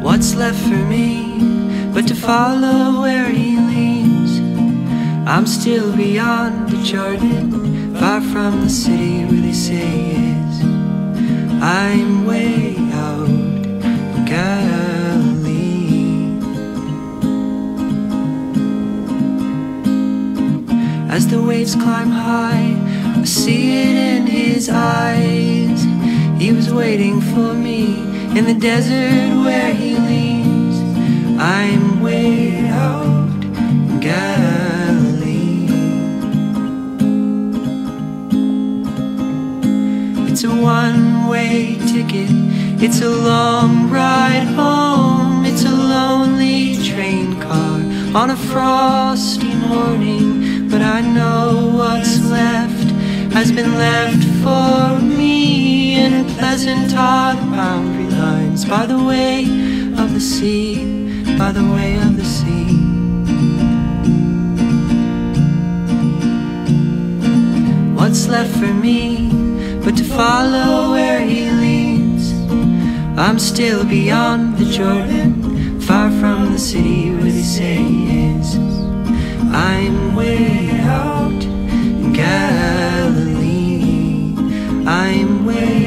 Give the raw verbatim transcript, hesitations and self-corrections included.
What's left for me but to follow where he leads? I'm still beyond the Jordan, far from the city where they say he is. I'm way out in Galilee. As the waves climb high, I see it in his eyes. He was waiting for me in the desert where he leads. I'm way out in Galilee. It's a one-way ticket, it's a long ride home. It's a lonely train car on a frosty morning, but I know what's left has been left for me in pleasant autumn boundary lines, by the way of the sea, by the way of the sea. What's left for me but to follow where he leads? I'm still beyond the Jordan, far from the city where they say he is. I'm way out in Galilee. I'm way